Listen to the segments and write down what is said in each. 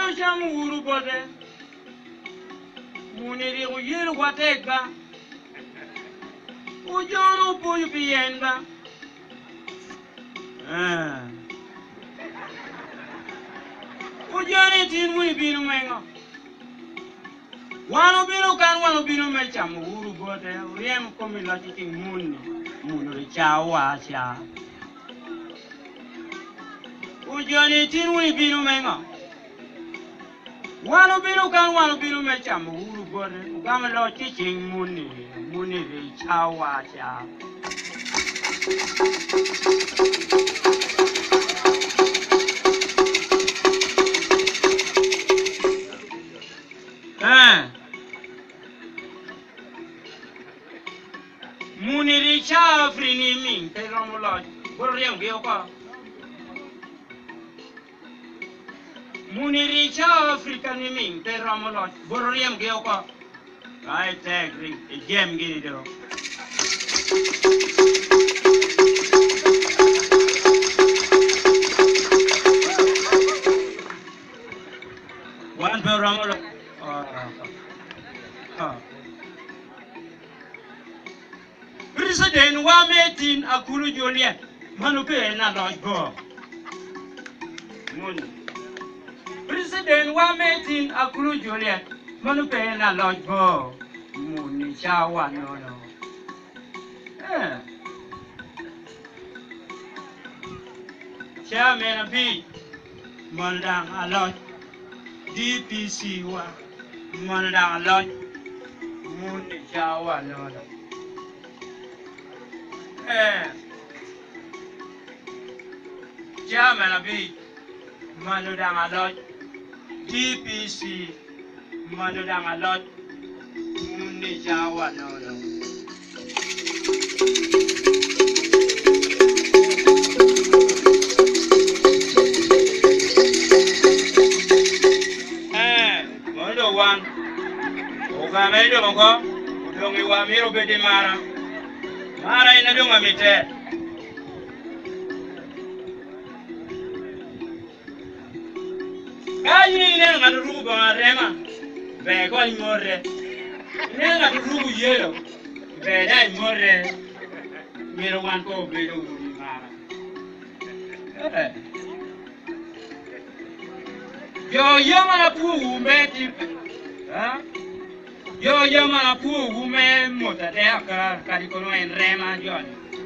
tino cham guru bote. Muniri uyir wateka. Ujoro puyu pienda. Ujani tin muni binu mengo. Wano binu me cham guru bote. Riem komi lati ting muni chawa cha. Ujani tin muni binu mengo. Wano binu me cham guru bote. Ugama lati ting muni chawa cha. Muni richa frini min te romulo borriem geoka. Muni richa afrikani min te romulo borriem geoka. I tag gem gini do. One per romulo. President wa metin akuru Juliet manupe na lojbo. President wa metin akuru Juliet manupe na lojbo. Muni chawa no. Chairman of B Mandang alot DPC wa Mandang alot Muni chawa no. Chairman of B Mandang alot DPC Mandang alot Muni chawa no. One, Ogamedo Moko, Udongi Wamiro Bede Mara in a Dunga Mite. I didn't have a Ruba Rema, Begon More, never to Rubu Yellow, Beda More, Miro one go below Mara. Yo, Yamana Poo, Betty. Yo mana pu gume mota deka karikono en rema John.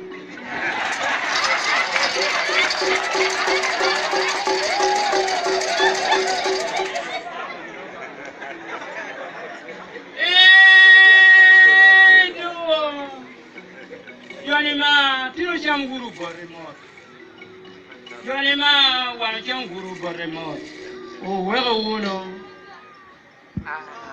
Johnny ma tino cham guru borremot. Johnny ma wana cham guru borremot. O wego uno.